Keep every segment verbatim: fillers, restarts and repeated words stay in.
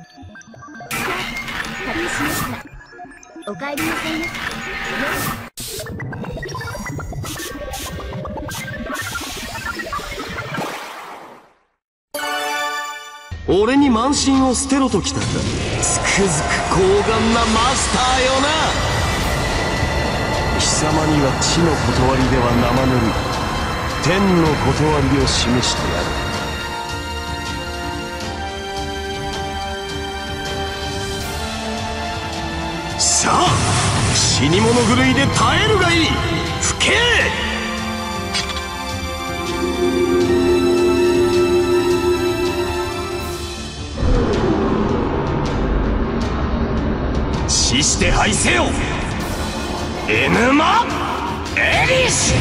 仮にしました。お帰りなさいませ。 俺に慢心を捨てろときたか。つくづく高顔なマスターよな。貴様には地の断りでは生ぬるい天の断りを示してやる。さあ、死に物狂いで耐えるがいい。吹け。死して敗せよ、エヌマ・エリシ。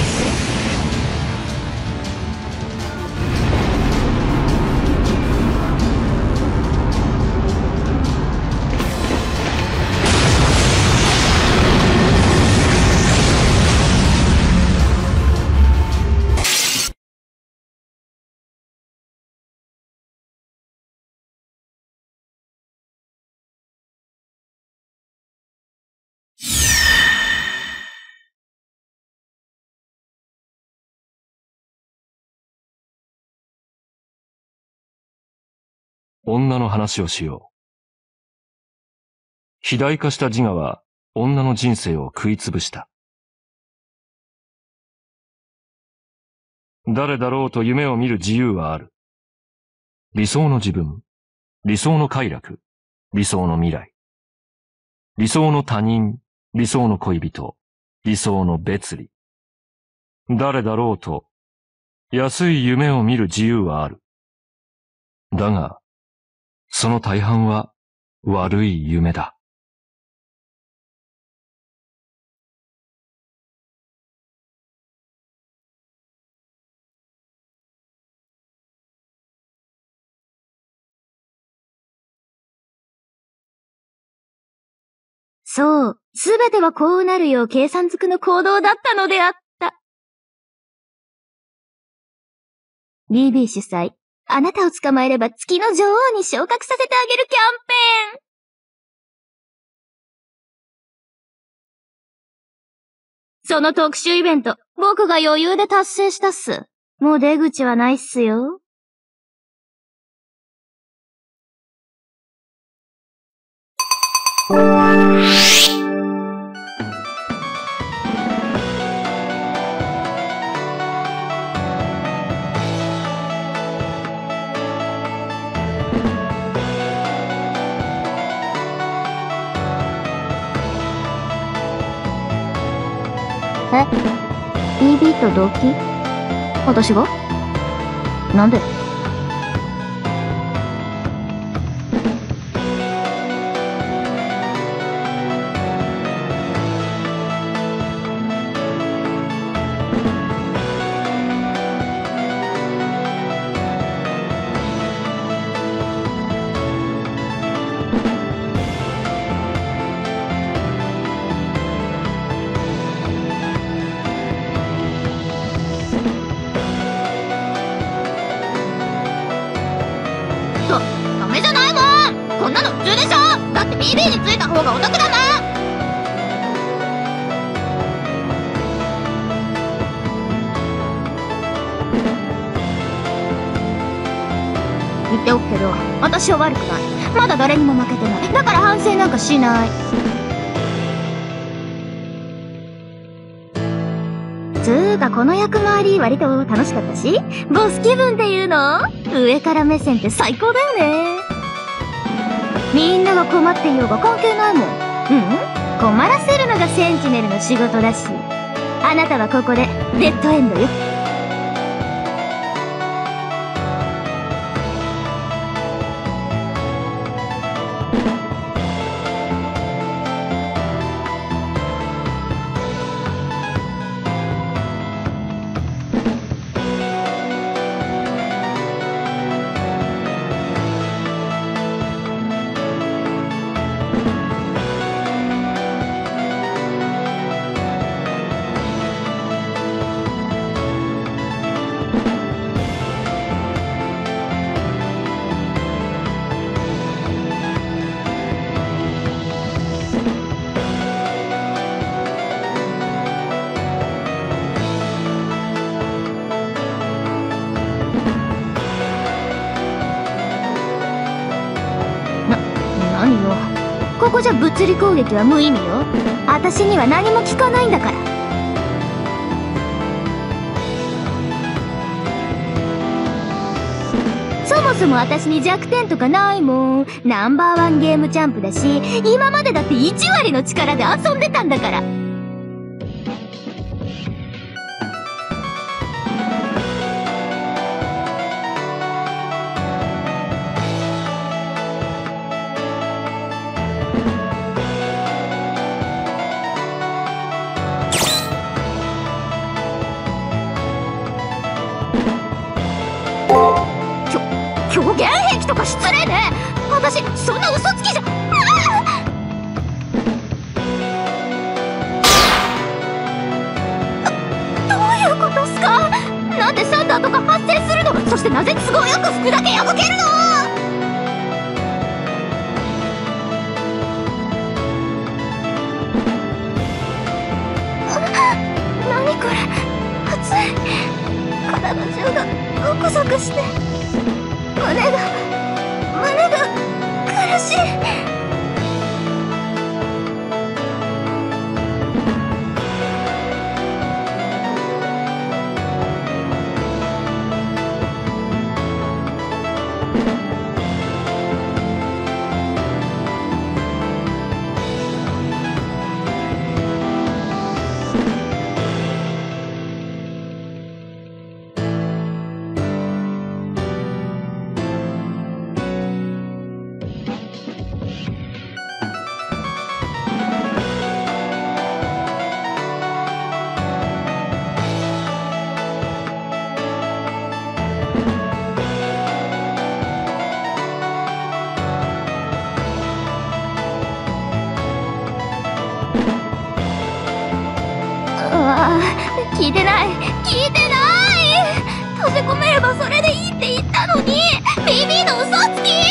女の話をしよう。肥大化した自我は女の人生を食いつぶした。誰だろうと夢を見る自由はある。理想の自分、理想の快楽、理想の未来。理想の他人、理想の恋人、理想の別離。誰だろうと安い夢を見る自由はある。だが、その大半は悪い夢だ。 そう、すべてはこうなるよう計算づくの行動だったのであった。ビービー 主催、あなたを捕まえれば月の女王に昇格させてあげるキャンペーン。その特殊イベント、僕が余裕で達成したっす。もう出口はないっすよ。え？ ビービー と同期？私が？なんで？ビービー についた方がお得だな。言っておくけど、私は悪くない。まだ誰にも負けてない。だから反省なんかしない。つーかこの役回り割と楽しかったし、ボス気分っていうの？上から目線って最高だよね。みんなが困っていようが関係ないもん。うん、困らせるのがセンチネルの仕事だし。あなたはここでデッドエンドよ。 ここじゃ物理攻撃は無意味よ。私には何も効かないんだから。そもそも私に弱点とかないもん。ナンバーワンゲームチャンプだし、今までだっていち割の力で遊んでたんだから。狂言癖とか失礼ね。私そんな嘘つきじゃ。どういうことっすか？なんでサンダーとか発生するの？そしてなぜ都合よく服だけ破けるの？何これ、熱い。体中がゾクゾクして、胸が胸が苦しい。聞いてない聞いてない。閉じ込めればそれでいいって言ったのに、ビビの嘘つき。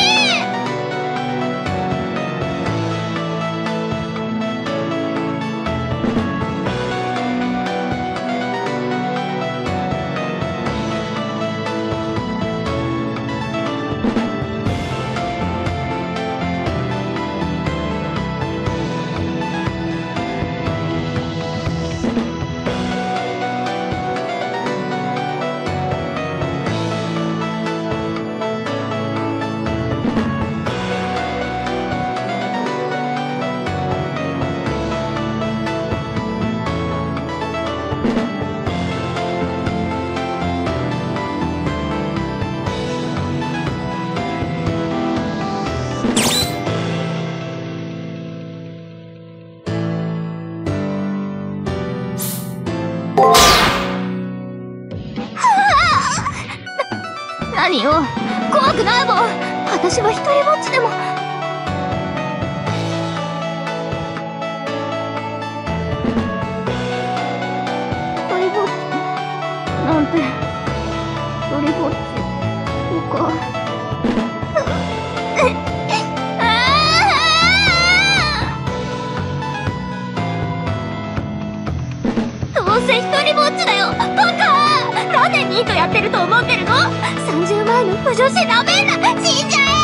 何よ、怖くないもん。私は一人ぼっちでも。一人ぼっちなんて、一人ぼっちとか。どうせ一人ぼっちだよ、バカ。なんでニートやってると思ってるの？さんじゅうまんの不女子なめんな、死んじゃえ！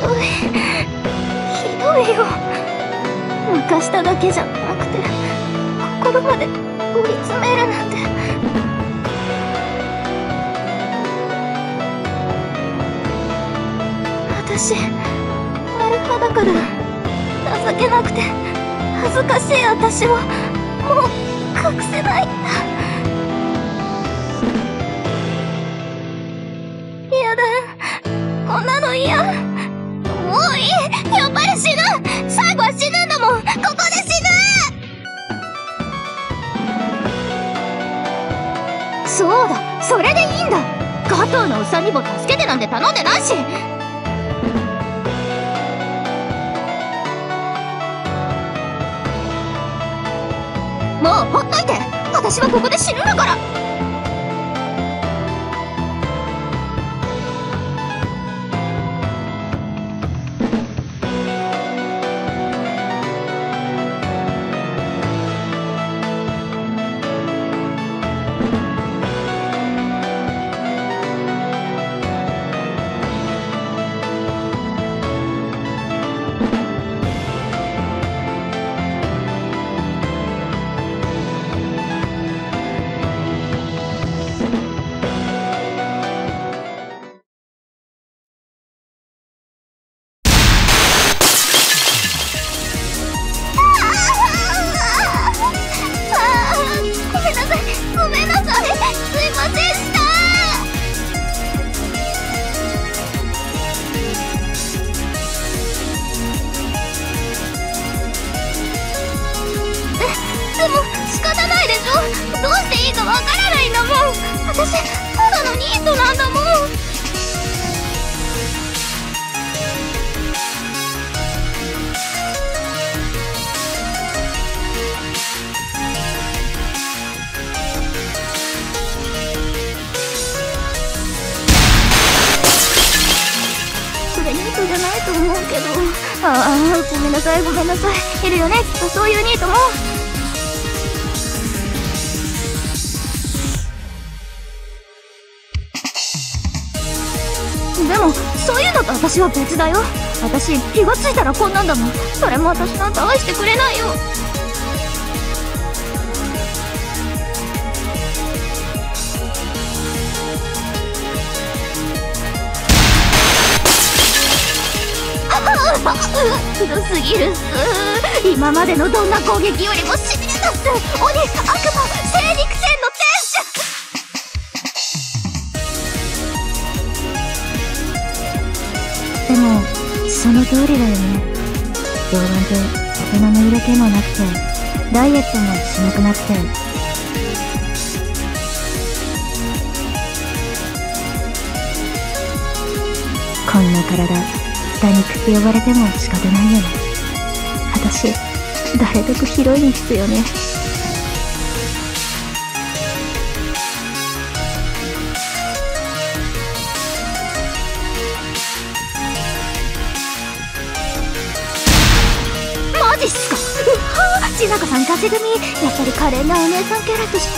どい。ひどいよ。泣かしただけじゃなくて、心まで追い詰めるなんて。私、マルハだから、情けなくて、恥ずかしい私を、もう隠せないんだ。やだ。こんなの嫌。もういい。やっぱり死ぬ。最後は死ぬんだもん。ここで死ぬ。そうだ、それでいいんだ。加藤のおっさんにも助けてなんて頼んでないし。もうほっといて。私はここで死ぬんだから。ごめんなさい、ごめんなさい。いるよね、きっとそういうニートも。でも、そういうのと私は別だよ。私、気がついたらこんなんだもん。それも私なんて愛してくれないよ。ひどすぎるっす。今までのどんな攻撃よりもしびれたっす。鬼、悪魔、精肉船の天使。でもその通りだよね。動画で大人の色気もなくて、ダイエットもしなくなって、こんな体豚肉って呼ばれても仕方ないよね。私、誰得広いんですよね。マジっすか。うわぁ、千中さん勝ち組。やっぱり可憐なお姉さんキャラとして。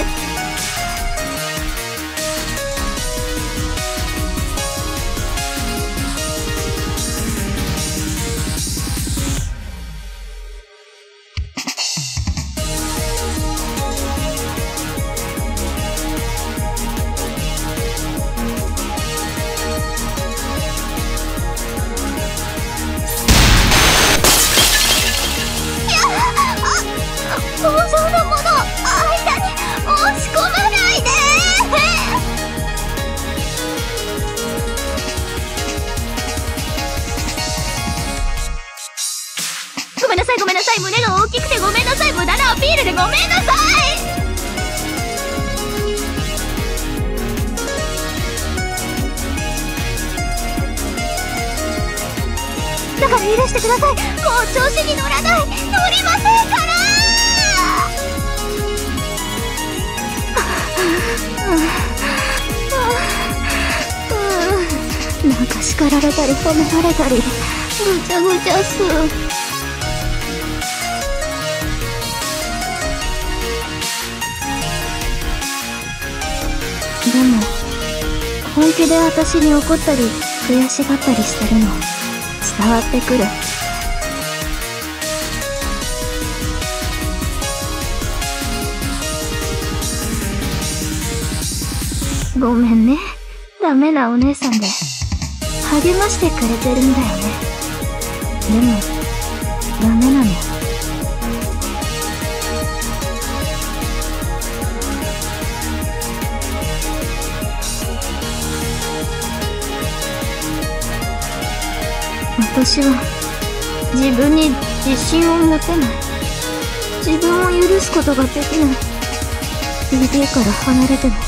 胸が大きくてごめんなさい。無駄なアピールでごめんなさい。だから許してください。もう調子に乗らない。乗りませんから。なんか叱られたり褒められたりぐちゃぐちゃっす。でも本気で私に怒ったり悔しがったりしてるの伝わってくる。ごめんね。ダメなお姉さんで励ましてくれてるんだよね。でもダメなの。私は自分に自信を持てない。自分を許すことができない。ビーディー から離れても、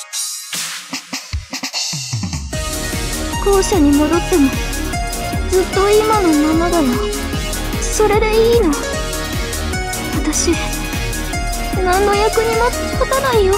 校舎に戻ってもずっと今のままだよ。それでいいの。私何の役にも立たないよ。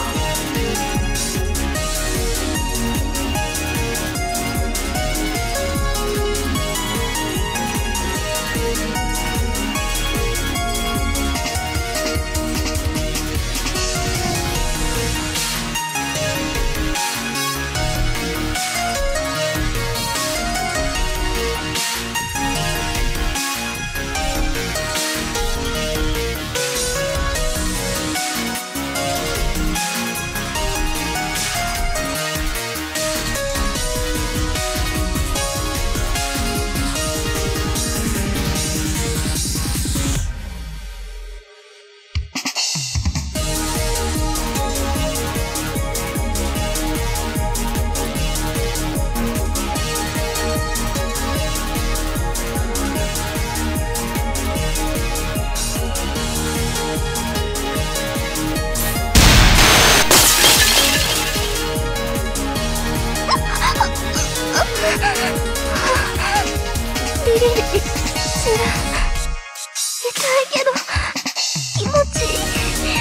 リリリする。痛いけど気持ちいい。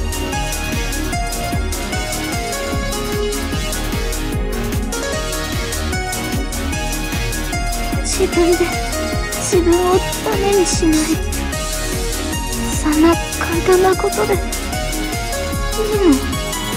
自分で自分をダメにしない。そんな簡単なことでいいの？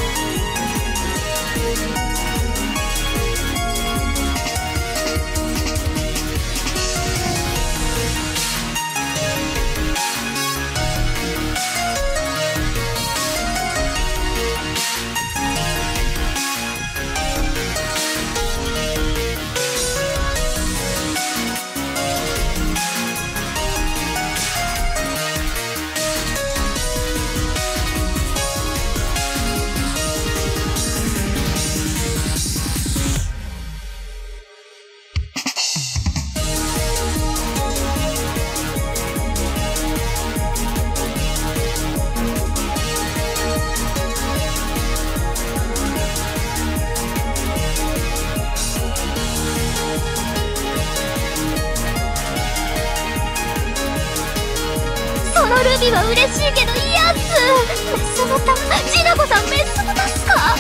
そのルビは嬉しいけどいやつメスのタジナコさんメスのタすか？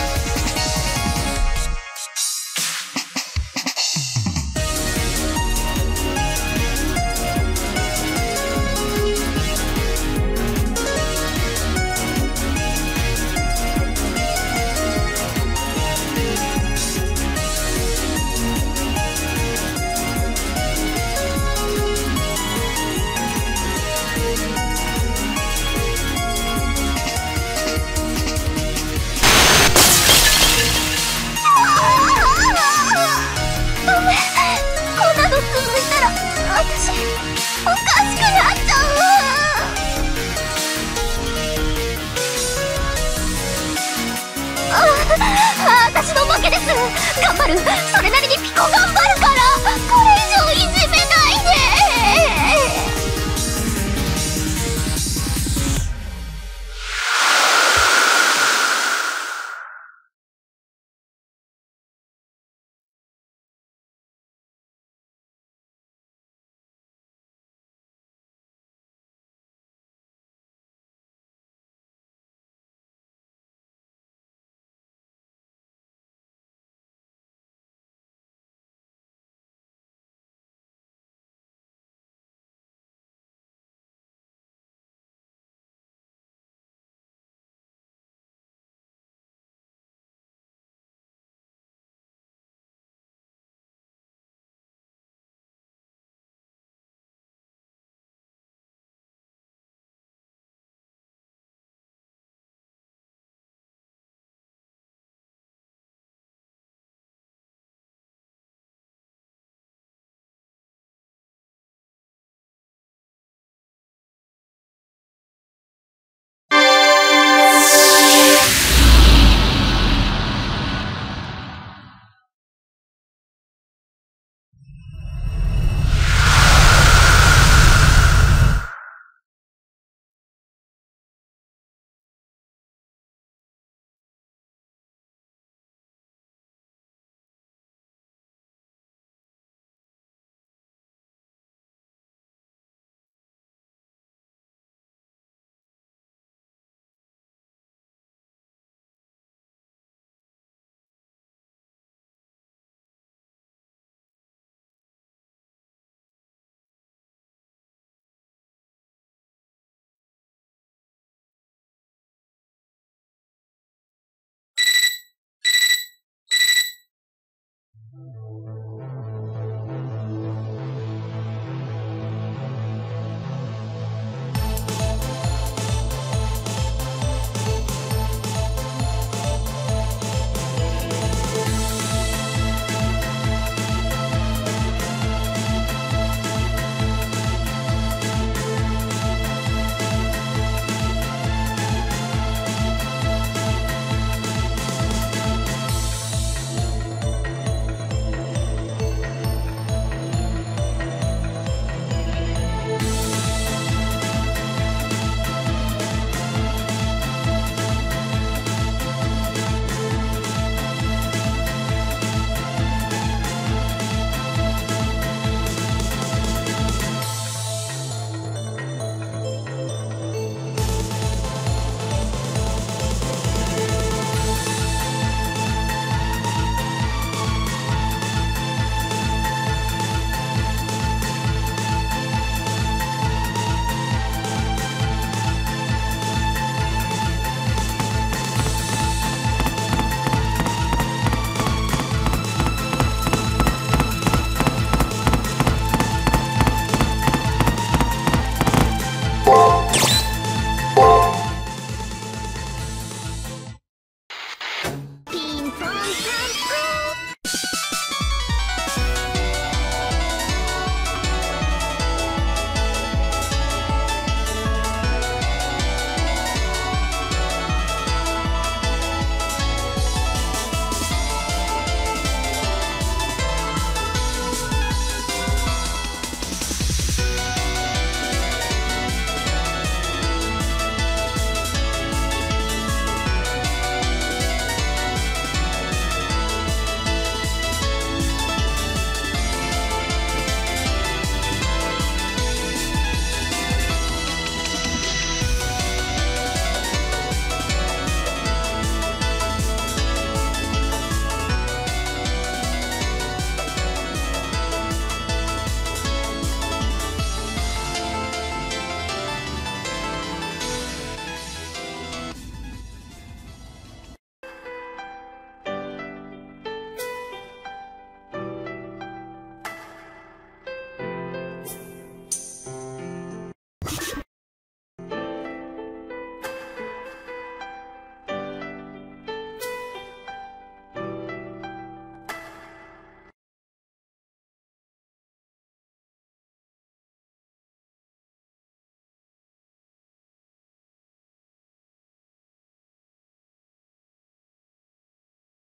私おかしくなっちゃう。ああ、私の負けです。頑張る。それなりにピコ頑張るから。これ